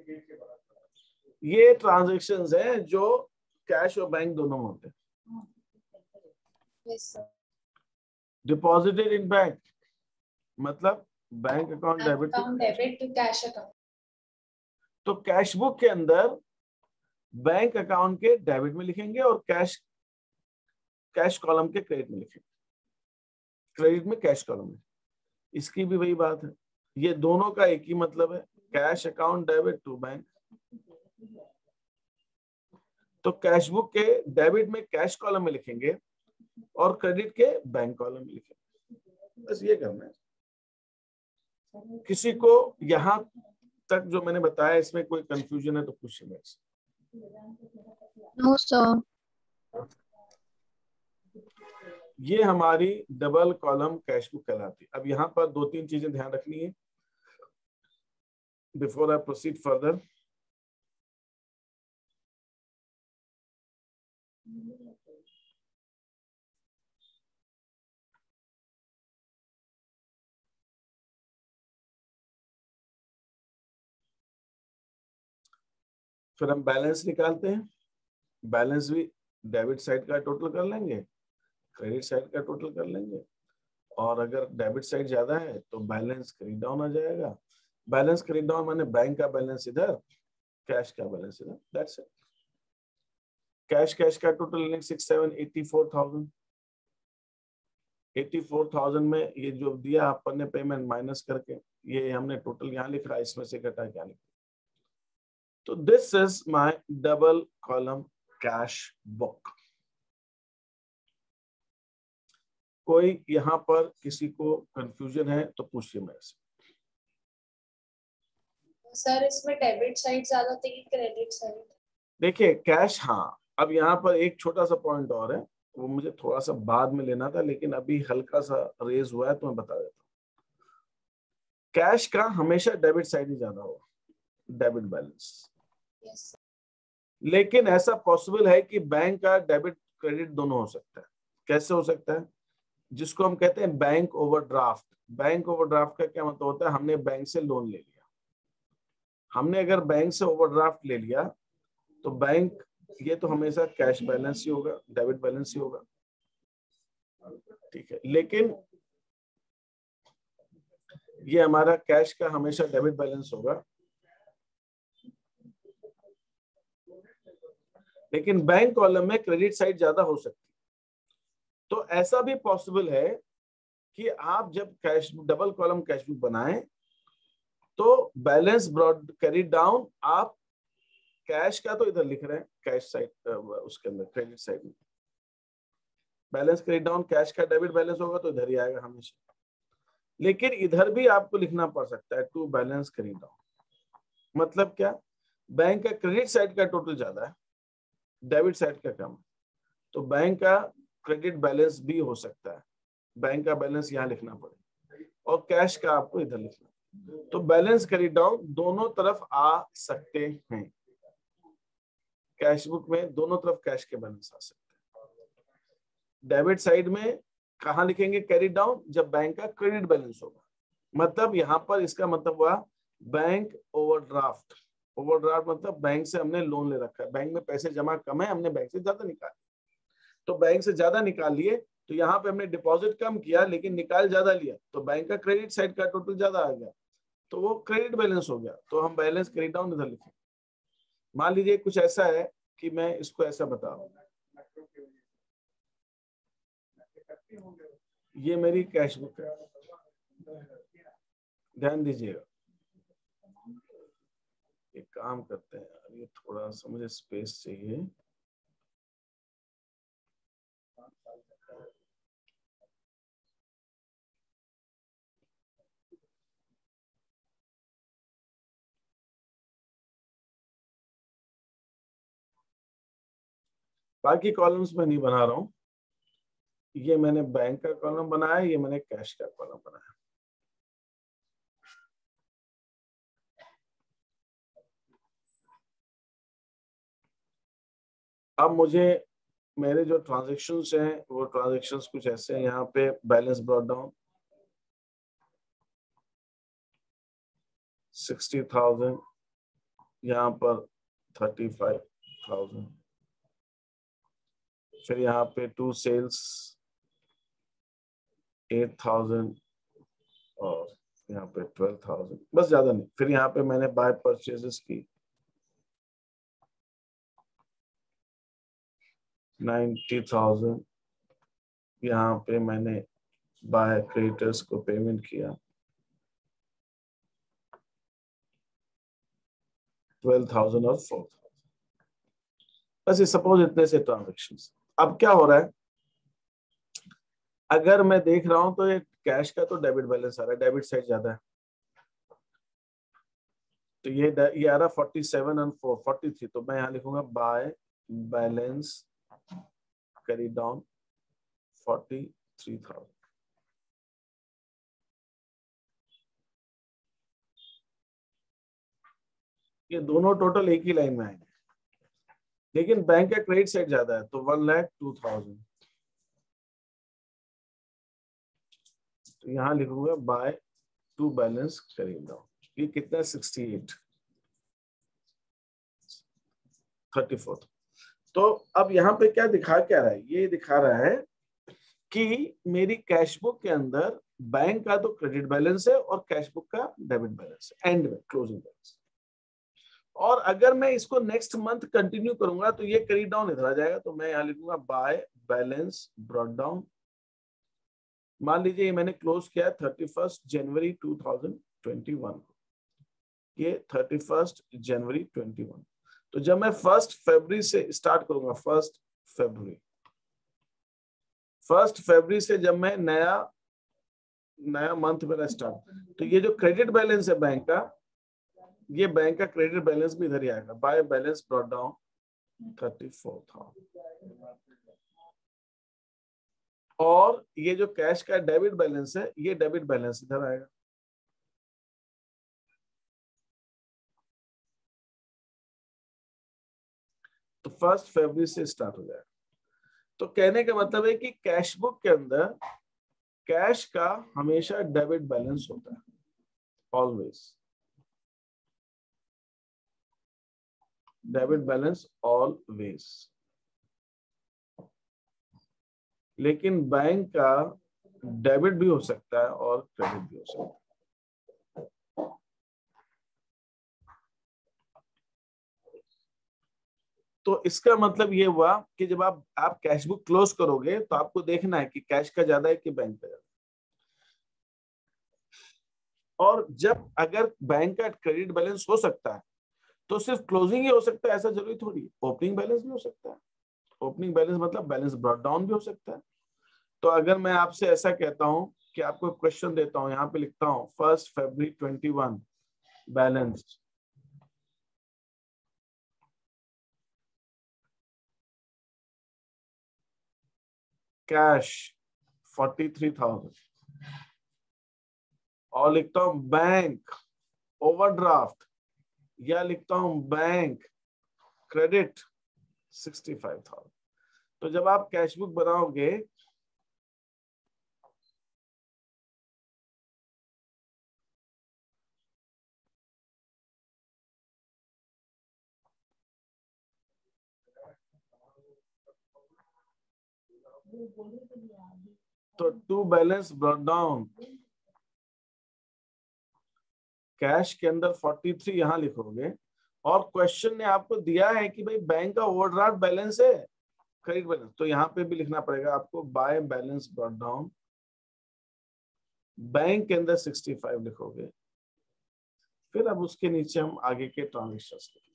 ये ट्रांजैक्शंस हैं जो कैश और बैंक दोनों में होते हैं। Yes, sir. Deposited in bank मतलब bank account debit Account debit to cash account. तो कैश बुक के अंदर बैंक अकाउंट के डेबिट में लिखेंगे और कैश कॉलम के क्रेडिट में लिखेंगे। क्रेडिट में कैश कॉलम में, इसकी भी वही बात है। ये दोनों का एक ही मतलब है, cash account debit to bank. तो कैश बुक के डेबिट में कैश कॉलम में लिखेंगे और क्रेडिट के बैंक कॉलम में लिखेंगे। बस ये करना है। किसी को यहां तक जो मैंने बताया इसमें कोई कंफ्यूजन है तो पूछिए मेरे से। No sir. ये हमारी डबल कॉलम कैश बुक कहलाती है। अब यहाँ पर 2-3 चीजें ध्यान रखनी है बिफोर आई प्रोसीड फर्दर। फिर हम बैलेंस निकालते हैं। बैलेंस भी डेबिट साइड का टोटल कर लेंगे, क्रेडिट साइड का टोटल कर लेंगे, और अगर डेबिट साइड ज्यादा है तो बैलेंस क्रेडिट डाउन आ जाएगा। बैलेंस क्रेडिट डाउन माने बैंक का बैलेंस इधर, कैश का बैलेंस इधर, दैट्स इट। कैश का टोटल 84,000। 84,000 में ये जो दिया अपन ने पेमेंट माइनस करके ये हमने टोटल यहाँ लिख रहा है, इसमें से घटा क्या लिखा। तो this is my double column cash book. कोई यहाँ पर किसी को कंफ्यूजन है तो पूछिए मेरे से। सर इसमें डेबिट साइड ज्यादा होती है कि क्रेडिट साइड? देखिए कैश, हाँ अब यहाँ पर एक छोटा सा पॉइंट और है, वो मुझे थोड़ा सा बाद में लेना था लेकिन अभी हल्का सा रेज हुआ है तो मैं बता देता हूँ। कैश का हमेशा डेबिट साइड ही ज्यादा होगा, डेबिट बैलेंस। Yes. लेकिन ऐसा पॉसिबल है कि बैंक का डेबिट क्रेडिट दोनों हो सकता है। कैसे हो सकता है? जिसको हम कहते हैं बैंक ओवरड्राफ्ट। बैंक ओवरड्राफ्ट का क्या मतलब होता है? हमने बैंक से लोन ले लिया, हमने अगर बैंक से ओवरड्राफ्ट ले लिया तो बैंक, ये तो हमेशा कैश बैलेंस ही होगा, डेबिट बैलेंस ही होगा, ठीक है। लेकिन ये हमारा कैश का हमेशा डेबिट बैलेंस होगा, लेकिन बैंक कॉलम में क्रेडिट साइड ज्यादा हो सकती है। तो ऐसा भी पॉसिबल है कि आप जब cash double column cash book बनाएं तो बैलेंस ब्रॉड कैरिड डाउन, आप कैश का तो इधर लिख रहे हैं कैश साइड, उसके अंदर क्रेडिट साइड में बैलेंस क्रेडिट डाउन, कैश का डेबिट बैलेंस होगा तो इधर ही आएगा हमेशा। लेकिन इधर भी आपको लिखना पड़ सकता है टू बैलेंस क्रेडिट डाउन। मतलब क्या? बैंक का क्रेडिट साइड का टोटल ज्यादा है, डेबिट साइड का कम है, तो बैंक का क्रेडिट बैलेंस भी हो सकता है। बैंक का बैलेंस यहाँ लिखना पड़ेगा और कैश का आपको इधर लिखना। तो बैलेंस क्रेडिट डाउन दोनों तरफ आ सकते हैं। कैश बुक में दोनों तरफ कैश के बैलेंस आ सकते हैं। डेबिट साइड में कहाँ लिखेंगे कैरी डाउन? जब बैंक का क्रेडिट बैलेंस होगा। मतलब यहाँ पर इसका मतलब हुआ बैंक ओवरड्राफ्ट। ओवरड्राफ्ट मतलब बैंक से हमने लोन ले रखा है, बैंक में पैसे जमा कम है, हमने बैंक से ज्यादा निकाल, तो बैंक से ज्यादा निकाल लिए तो यहाँ पे हमने डिपॉजिट कम किया लेकिन निकाल ज्यादा लिया, तो बैंक का क्रेडिट साइड का टोटल ज्यादा आ गया, तो वो क्रेडिट बैलेंस हो गया। तो हम बैलेंस क्रेडिट डाउन इधर लिखें। मान लीजिए कुछ ऐसा है कि मैं इसको ऐसा बता रहा हूँ, ये मेरी कैश बुक है, ध्यान दीजिएगा। एक काम करते हैं, ये थोड़ा सा मुझे स्पेस चाहिए। बाकी कॉलम्स में नहीं बना रहा हूं, ये मैंने बैंक का कॉलम बनाया, ये मैंने कैश का कॉलम बनाया। अब मुझे मेरे जो ट्रांजेक्शन्स हैं वो ट्रांजेक्शन्स कुछ ऐसे हैं। यहाँ पे बैलेंस ब्रॉट डाउन 60,000, यहाँ पर 35,000, फिर यहाँ पे 2 सेल्स 8,000 और यहाँ पे 12,000, बस ज्यादा नहीं। फिर यहाँ पे मैंने बाय परचेजेस की 90,000, यहाँ पे मैंने बाय क्रेडिटर्स को पेमेंट किया 12,000 और 4,000। बस ये सपोज इतने से ट्रांजेक्शन्स। अब क्या हो रहा है, अगर मैं देख रहा हूं तो ये कैश का तो डेबिट बैलेंस आ रहा है, डेबिट साइड ज्यादा है, तो ये आ रहा 47 और 43। तो मैं यहाँ लिखूंगा बाय बैलेंस कैरी डाउन 43,000। ये दोनों टोटल एक ही लाइन में आएंगे, लेकिन बैंक का क्रेडिट साइड ज्यादा है तो 1,02,000। तो यहाँ लिखूंगा by to balance carry down. ये कितना 68 34। तो अब यहाँ पे क्या दिखा क्या रहा है, ये दिखा रहा है कि मेरी कैश बुक के अंदर बैंक का तो क्रेडिट बैलेंस है और कैश बुक का डेबिट बैलेंस है एंड में क्लोजिंग बैलेंस। और अगर मैं इसको नेक्स्ट मंथ कंटिन्यू करूंगा तो ये कैरी डाउन इधर आ जाएगा। तो मैं यहाँ लिखूंगा बाय बैलेंस ब्रॉट डाउन। मान लीजिए ये मैंने क्लोज किया 31 जनवरी 2021 को, ये 31 जनवरी 21। तो जब मैं 1 फरवरी से स्टार्ट करूंगा, 1 फरवरी से जब मैं नया मंथ मेरा स्टार्ट, तो ये जो क्रेडिट बैलेंस है बैंक का, ये बैंक का क्रेडिट बैलेंस भी इधर ही आएगा बाय बैलेंस ब्रॉट डाउन 34,000। और ये जो कैश का डेबिट बैलेंस है, ये डेबिट बैलेंस इधर आएगा। तो 1 फरवरी से स्टार्ट हो जाएगा। तो कहने का मतलब है कि कैश बुक के अंदर कैश का हमेशा डेबिट बैलेंस होता है, ऑलवेज डेबिट बैलेंस ऑलवेज। लेकिन बैंक का डेबिट भी हो सकता है और क्रेडिट भी हो सकता है। तो इसका मतलब ये हुआ कि जब आप कैश बुक क्लोज करोगे तो आपको देखना है कि कैश का ज्यादा है कि बैंक का ज्यादा। और जब अगर बैंक का क्रेडिट बैलेंस हो सकता है तो सिर्फ क्लोजिंग ही हो सकता है, ऐसा जरूरी थोड़ी है। ओपनिंग बैलेंस भी हो सकता है। ओपनिंग बैलेंस मतलब बैलेंस ब्रॉट डाउन भी हो सकता है। तो अगर मैं आपसे ऐसा कहता हूं कि आपको क्वेश्चन देता हूं, यहाँ पे लिखता हूं 1 फरवरी 21 बैलेंस, कैश 43,000, और लिखता हूं बैंक ओवरड्राफ्ट, या लिखता हूं बैंक क्रेडिट 65,000। तो जब आप कैश बुक बनाओगे तो to balance brought down cash के अंदर 43 यहां लिखोगे, और क्वेश्चन ने आपको दिया है कि भाई बैंक का ओवरड्राफ्ट बैलेंस है क्रेडिट बैलेंस, तो यहाँ पे भी लिखना पड़ेगा आपको by balance brought down. Bank के अंदर 65 लिखोगे, फिर अब उसके नीचे हम आगे के ट्रांजेक्शंस लिखेंगे।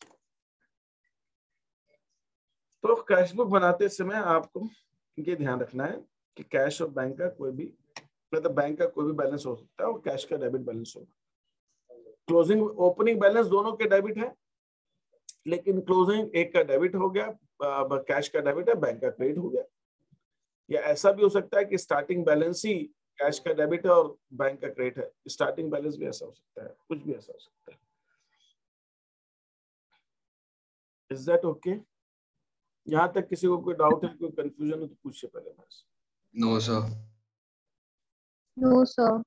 तो कैश बुक बनाते समय आपको ये ध्यान रखना है कि कैश और बैंक का कोई भी, मतलब बैंक का कोई भी बैलेंस हो सकता है और कैश का डेबिट बैलेंस होगा। क्लोजिंग ओपनिंग बैलेंस दोनों के डेबिट है, लेकिन क्लोजिंग एक का डेबिट हो गया, कैश का डेबिट है, बैंक का क्रेडिट हो गया। या ऐसा भी हो सकता है कि स्टार्टिंग बैलेंस ही कैश का डेबिट है और बैंक का क्रेडिट है। स्टार्टिंग बैलेंस भी ऐसा हो सकता है, कुछ भी ऐसा हो सकता है। Is that okay? यहाँ तक किसी को कोई डाउट है, कोई कंफ्यूजन है तो पूछिए पहले मेरे से। No sir. No sir.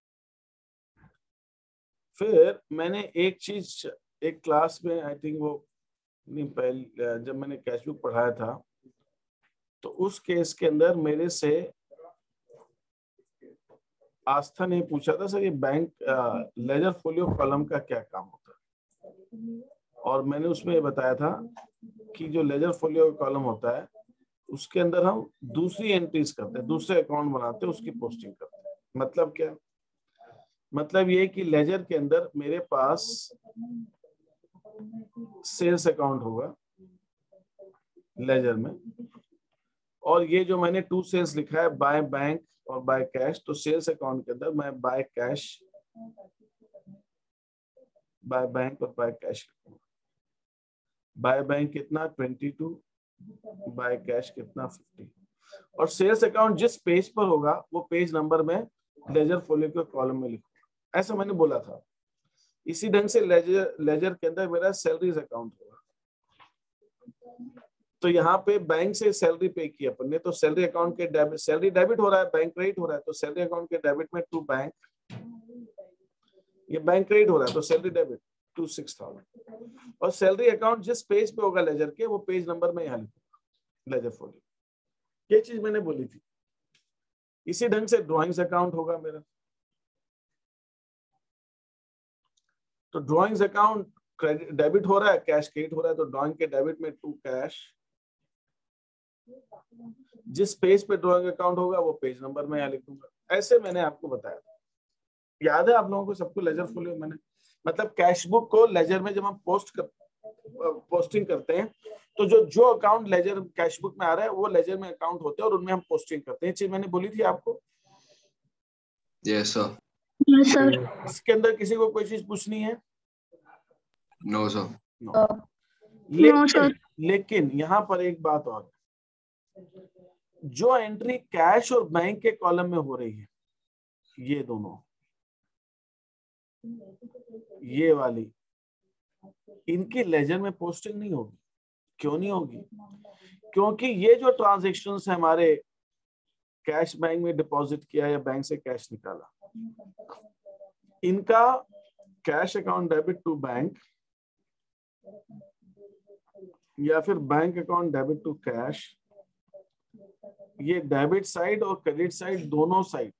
फिर मैंने एक चीज, एक क्लास में आई थिंक वो नहीं, पहले जब मैंने कैश बुक पढ़ाया था तो उस केस के अंदर मेरे से आस्था ने पूछा था, सर ये बैंक लेजर फोलियो कॉलम का क्या काम होता है, और मैंने उसमें ये बताया था कि जो लेजर फोलियो कॉलम होता है उसके अंदर हम दूसरी एंट्रीज करते हैं, दूसरे अकाउंट बनाते हैं, उसकी पोस्टिंग करते हैं। मतलब क्या? मतलब ये कि लेजर के अंदर मेरे पास सेल्स अकाउंट होगा लेजर में, और ये जो मैंने टू सेल्स लिखा है, बाय बैंक और बाय कैश, तो सेल्स अकाउंट के अंदर मैं बाय कैश, बाय बैंक और बाय कैश लिखूंगा। बाय बैंक कितना 22, बाय कैश कितना 50, और सेल्स अकाउंट जिस पेज पर होगा वो पेज नंबर में लेजर फोलियो के कॉलम में लिखूंगा। ऐसा मैंने बोला था। इसी ढंग से लेजर के अंदर मेरा सैलरीज अकाउंट होगा। तो यहाँ पे बैंक से सैलरी पे की अपन ने, तो सैलरी अकाउंट के डेबिट, सैलरी डेबिट हो रहा है, बैंक क्रेडिट हो रहा है, तो सैलरी अकाउंट के डेबिट में टू बैंक, ये बैंक क्रेडिट हो रहा है तो सैलरी डेबिट टू 6000, और सैलरी अकाउंट जिस पेज पे होगा लेजर के, वो पेज नंबर में यहाँ लिखूंगा लेजर फोलियो। ये चीज मैंने बोली थी। इसी ढंग से ड्रॉइंग्स अकाउंट होगा मेरा, तो ड्रॉइंग्स अकाउंट क्रेडिट डेबिट हो रहा है, कैश क्रेडिट हो रहा है, तो ड्रॉइंग के डेबिट में टू कैश, जिस पेज पे ड्रॉइंग अकाउंट होगा वो पेज नंबर में यहाँ लिख दूंगा। ऐसे मैंने आपको बताया था। याद है आप लोगों को सबको लेजर फोलियो? मैंने मतलब कैश बुक को लेजर में जब हम पोस्टिंग करते हैं तो जो अकाउंट लेजर कैश बुक में आ रहा है वो लेजर में अकाउंट होते हैं और उनमें हम पोस्टिंग करते हैं। चीज मैंने बोली थी आपको। Yes sir. Yes sir. इसके अंदर किसी को कोई चीज पूछनी है? No sir. लेकिन यहाँ पर एक बात और, जो एंट्री कैश और बैंक के कॉलम में हो रही है, ये दोनों, ये वाली, इनकी लेजर में पोस्टिंग नहीं होगी। क्यों नहीं होगी? क्योंकि ये जो ट्रांजैक्शंस है हमारे, कैश बैंक में डिपॉजिट किया या बैंक से कैश निकाला, इनका cash account debit to bank या फिर bank account debit to cash, ये डेबिट साइड और क्रेडिट साइड दोनों साइड,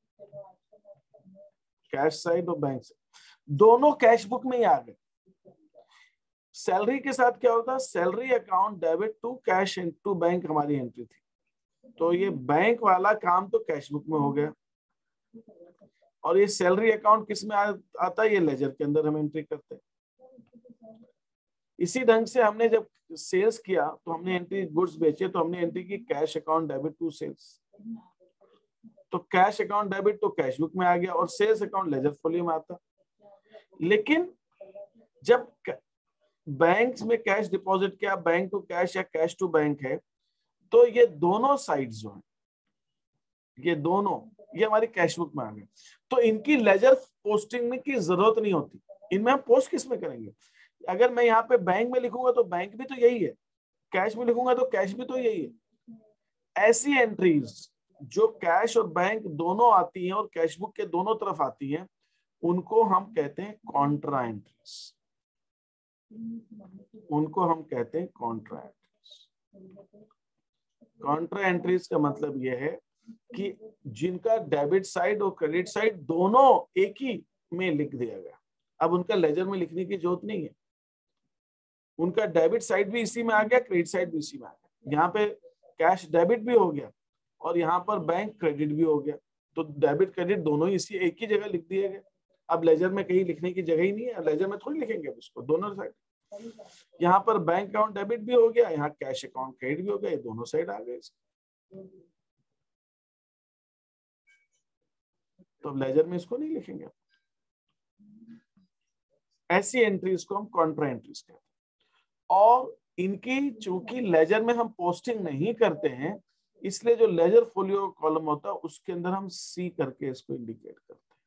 कैश साइड और बैंक साइड, दोनों कैश बुक में ही आ गए। सैलरी के साथ क्या होता है? Salary account debit to cash to bank हमारी एंट्री थी, तो ये बैंक वाला काम तो कैश बुक में हो गया, और ये सैलरी अकाउंट किस में आता है? ये लेजर के अंदर हम एंट्री करते हैं। इसी ढंग से हमने जब सेल्स किया तो हमने एंट्री, गुड्स बेचे तो हमने एंट्री की cash account debit to sales, तो कैश अकाउंट डेबिट तो कैश बुक में आ गया और सेल्स अकाउंट लेजर फोलियो में आता। लेकिन जब बैंक में कैश डिपॉजिट किया, बैंक टू कैश या कैश टू बैंक है, तो ये दोनों साइड्स जो है, ये दोनों, ये हमारी कैश बुक में आ गए, तो इनकी लेजर पोस्टिंग में की जरूरत नहीं होती। इनमें हम पोस्ट किस में करेंगे? अगर मैं यहाँ पे बैंक में लिखूंगा तो बैंक भी तो यही है, कैश में लिखूंगा तो कैश भी तो यही है। ऐसी एंट्रीज जो कैश और बैंक दोनों आती हैं और कैश बुक के दोनों तरफ आती हैं, उनको हम कहते हैं कॉन्ट्रा एंट्रीज, उनको हम कहते हैं कॉन्ट्रा एंट्रीज। कॉन्ट्रा एंट्रीज का मतलब यह है कि जिनका डेबिट साइड और क्रेडिट साइड दोनों एक ही में लिख दिया गया, अब उनका लेजर में लिखने की जरूरत नहीं है। उनका डेबिट साइड भी इसी में आ गया, क्रेडिट साइड भी इसी में आ गया। यहाँ पे कैश डेबिट भी हो गया और यहाँ पर बैंक क्रेडिट भी हो गया, तो डेबिट क्रेडिट दोनों इसी एक ही जगह लिख दिए गए। अब लेजर में कहीं लिखने की जगह ही नहीं है, लेजर में थोड़ी लिखेंगे उसको, दोनों साइड। यहाँ पर बैंक अकाउंट डेबिट भी हो गया, यहाँ कैश अकाउंट क्रेडिट भी हो गया, दोनों साइड आ गए। तो लेजर में इसको नहीं लिखेंगे। ऐसी एंट्रीज को हम कॉन्ट्रा एंट्रीज कहते हैं, और इनकी चूंकि लेजर में हम पोस्टिंग नहीं करते हैं, इसलिए जो लेजर फोलियो कॉलम होता है उसके अंदर हम सी करके इसको इंडिकेट करते हैं।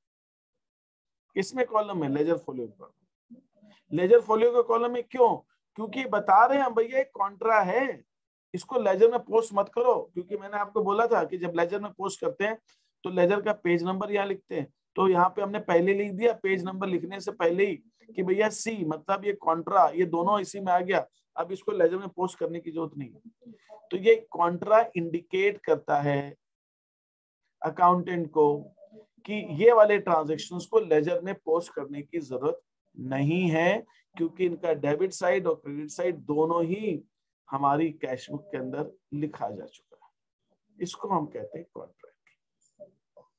किसमें कॉलम है? Ledger folio column. Ledger folio के कॉलम में क्यों? क्योंकि बता रहे हैं हम भैया एक कॉन्ट्रा है, इसको लेजर में पोस्ट मत करो, क्योंकि मैंने आपको बोला था कि जब लेजर में पोस्ट करते हैं तो लेजर का पेज नंबर यहाँ लिखते हैं। तो यहाँ पे हमने पहले लिख दिया पेज नंबर लिखने से पहले ही कि भैया सी मतलब ये कॉन्ट्रा, ये दोनों इसी में आ गया, अब इसको लेजर में पोस्ट करने की जरूरत नहीं। तो ये कॉन्ट्रा इंडिकेट करता है अकाउंटेंट को कि ये वाले ट्रांजैक्शंस को लेजर में पोस्ट करने की जरूरत नहीं है, क्योंकि इनका डेबिट साइड और क्रेडिट साइड दोनों ही हमारी कैश बुक के अंदर लिखा जा चुका है। इसको हम कहते हैं कॉन्ट्रा एंट्री,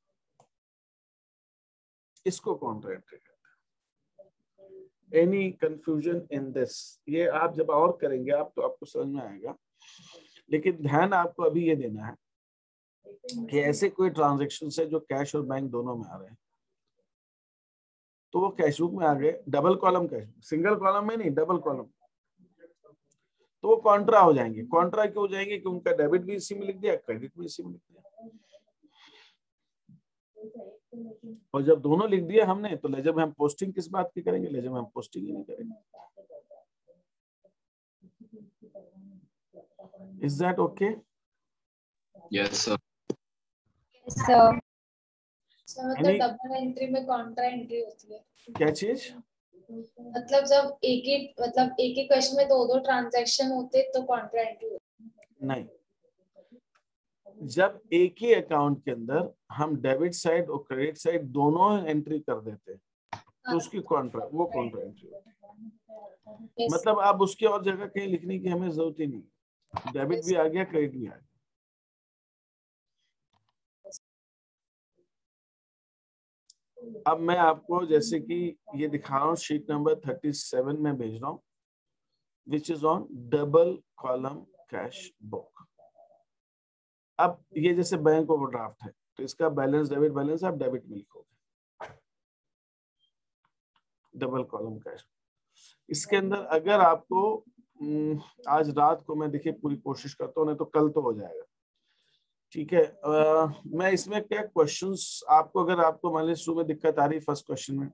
इसको कॉन्ट्रा एंट्री कहते हैं। Any confusion in this? ये आप जब और करेंगे आप तो आपको समझ में आएगा, लेकिन ध्यान आपको अभी ये देना है कि ऐसे कोई ट्रांजैक्शन है जो कैश और बैंक दोनों में आ रहे हैं तो वो कैश बुक में आ गए, double column cash book, single column में नहीं डबल कॉलम, तो वो कॉन्ट्रा हो जाएंगे। कॉन्ट्रा क्यों हो जाएंगे कि उनका डेबिट भी इसी में लिख दिया, क्रेडिट भी इसी में लिख दिया, और जब दोनों लिख दिया हमने तो लेजर में हम पोस्टिंग किस बात की करेंगे, लेजर में हम पोस्टिंग ही नहीं करेंगे। Is that okay? Yes, sir. Sir मतलब डबल एंट्री में कॉन्ट्रा एंट्री होती है। क्या चीज? मतलब जब एक ही क्वेश्चन में दो दो ट्रांजैक्शन होते तो कॉन्ट्रा एंट्री होती। नहीं, जब एक ही अकाउंट के अंदर हम डेबिट साइड और क्रेडिट साइड दोनों एंट्री कर देते हैं तो उसकी कॉन्ट्रा एंट्री होती है। मतलब अब उसकी और जगह कहीं लिखने की हमें जरूरत ही नहीं, डेबिट भी आ गया क्रेडिट भी आ गया। अब मैं आपको जैसे कि ये दिखा रहा हूँ शीट नंबर 37 में भेज रहा हूँ, which is on double column cash book. अब ये जैसे बैंक ओवरड्राफ्ट है तो इसका बैलेंस डेबिट बैलेंस आप डेबिट में लिखोगे, डबल कॉलम कैश। इसके अंदर अगर आपको आज रात को मैं देखिए पूरी कोशिश करता हूँ, नहीं तो कल तो हो जाएगा, ठीक है। मैं इसमें क्या क्वेश्चंस आपको, अगर आपको मान लीजिए शुरू में दिक्कत आ रही फर्स्ट क्वेश्चन में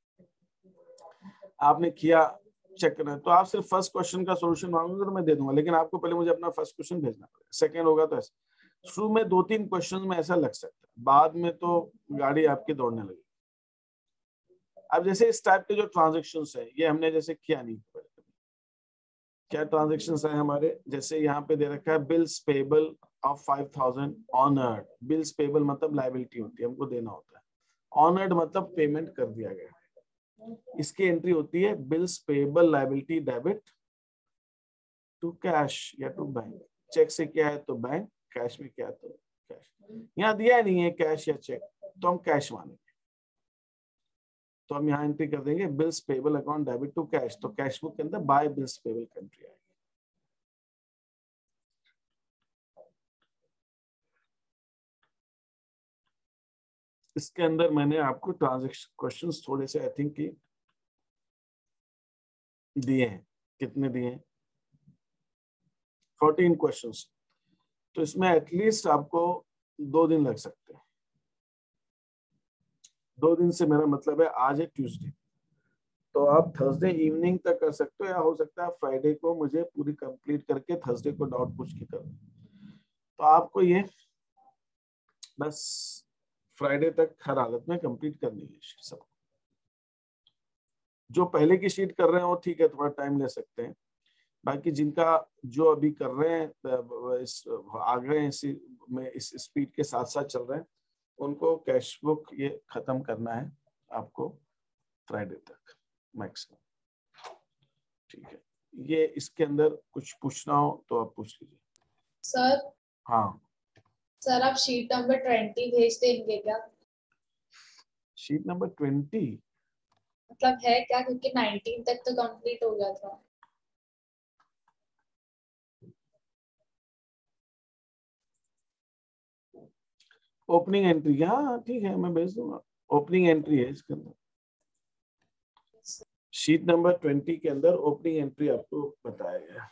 आपने किया चेक करना, तो आप सिर्फ फर्स्ट क्वेश्चन का सॉल्यूशन मांगोगे तो मैं दे दूंगा, लेकिन आपको पहले मुझे अपना फर्स्ट क्वेश्चन भेजना पड़ेगा। सेकंड होगा तो ऐसा शुरू में 2-3 क्वेश्चन में ऐसा लग सकता है, बाद में तो गाड़ी आपकी दौड़ने लगेगी। अब जैसे इस टाइप के जो ट्रांजेक्शन है ये हमने जैसे किया नहीं, क्या ट्रांजेक्शन है हमारे, जैसे यहाँ पे दे रखा है bills payable of 5000 honoured. Bills payable मतलब लायबिलिटी होती है, हमको देना होता है, ऑनर्ड मतलब पेमेंट कर दिया गया। इसकी एंट्री होती है bills payable liability debit to cash या टू बैंक। चेक से क्या है तो बैंक, कैश में क्या है तो कैश। यहाँ दिया नहीं है कैश या चेक तो हम कैश मानेंगे, तो हम यहाँ एंट्री कर देंगे bills payable account debit to cash, तो कैश बुक के अंदर बाय बिल्स पेबल की एंट्री आएगी। इसके अंदर मैंने आपको ट्रांजैक्शन क्वेश्चंस थोड़े से आई थिंक की दिए हैं। कितने दिए हैं? 14 क्वेश्चंस। तो इसमें एटलीस्ट आपको 2 दिन लग सकते हैं। 2 दिन से मेरा मतलब है आज है ट्यूसडे, तो आप थर्सडे इवनिंग तक कर सकते हो, या हो सकता है फ्राइडे को मुझे पूरी कंप्लीट करके थर्सडे को डाउट पूछ के करो। तो आपको ये बस फ्राइडे तक हर हालत में कंप्लीट करनी है सब। जो पहले की शीट कर रहे हैं वो ठीक है, थोड़ा टाइम ले सकते हैं। बाकी जिनका जो अभी कर रहे हैं इस आ गए हैं इसी में, इस स्पीड के साथ साथ चल रहे हैं, उनको कैश बुक ये खत्म करना है आपको फ्राइडे तक मैक्सिमम, ठीक है। ये इसके अंदर कुछ पूछना हो तो आप पूछ लीजिए। सर हाँ सर, आप शीट नंबर 20 भेज देंगे क्या? शीट नंबर 20 मतलब है क्या, क्योंकि 19 तक तो कंप्लीट हो गया था। ओपनिंग एंट्री, हाँ ठीक है मैं भेज दूंगा। ओपनिंग एंट्री है इसके अंदर, शीट नंबर 20 के अंदर ओपनिंग एंट्री आपको बताया गया,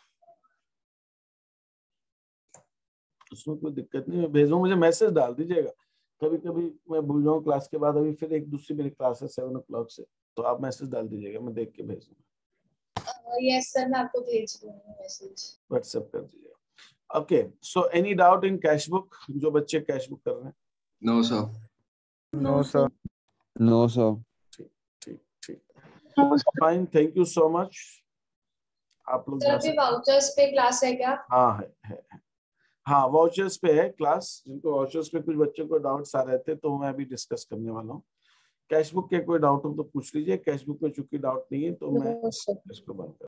उसमें कोई दिक्कत नहीं। मैं भेजूंगा, मुझे मैसेज डाल दीजिएगा। कभी कभी मैं भूल जाऊँ क्लास के बाद, अभी फिर एक दूसरी मेरी क्लास है 7 o'clock से, तो आप मैसेज डाल दीजिएगा, मैं देख के भेज दूंगा। यस सर, मैं आपको भेज दूंगी मैसेज। व्हाट्सएप कर दीजिए। Okay, so any doubt in cash book? जो बच्चे कैश बुक कर रहे हैं? No, sir. No sir. No sir. ठीक ठीक, fine, thank you so much. आप लोग सर जा अभी सकते। वाउचर्स पे क्लास है क्या? हाँ है। हाँ, वाउचर्स पे है क्लास। जिनको वाउचर्स पे कुछ बच्चों को डाउट्स आ रहे थे तो मैं अभी डिस्कस करने वाला हूँ। कैश बुक के कोई डाउट हो तो पूछ लीजिए। कैश बुक में चूंकि डाउट नहीं है तो मैं इसको बंद कर